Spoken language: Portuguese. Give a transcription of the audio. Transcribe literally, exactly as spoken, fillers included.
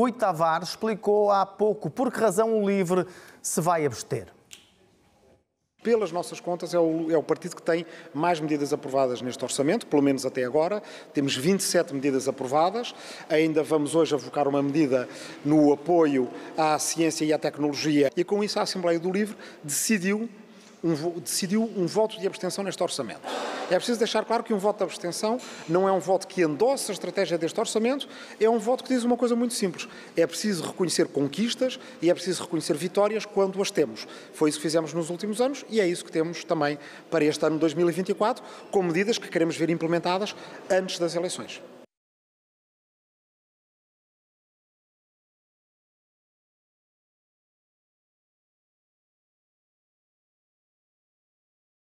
Rui Tavares explicou há pouco por que razão o LIVRE se vai abster. Pelas nossas contas, é o, é o partido que tem mais medidas aprovadas neste orçamento, pelo menos até agora. Temos vinte e sete medidas aprovadas. Ainda vamos hoje avocar uma medida no apoio à ciência e à tecnologia. E com isso a Assembleia do LIVRE decidiu um, decidiu um voto de abstenção neste orçamento. É preciso deixar claro que um voto de abstenção não é um voto que endossa a estratégia deste orçamento, é um voto que diz uma coisa muito simples. É preciso reconhecer conquistas e é preciso reconhecer vitórias quando as temos. Foi isso que fizemos nos últimos anos e é isso que temos também para este ano dois mil e vinte e quatro, com medidas que queremos ver implementadas antes das eleições.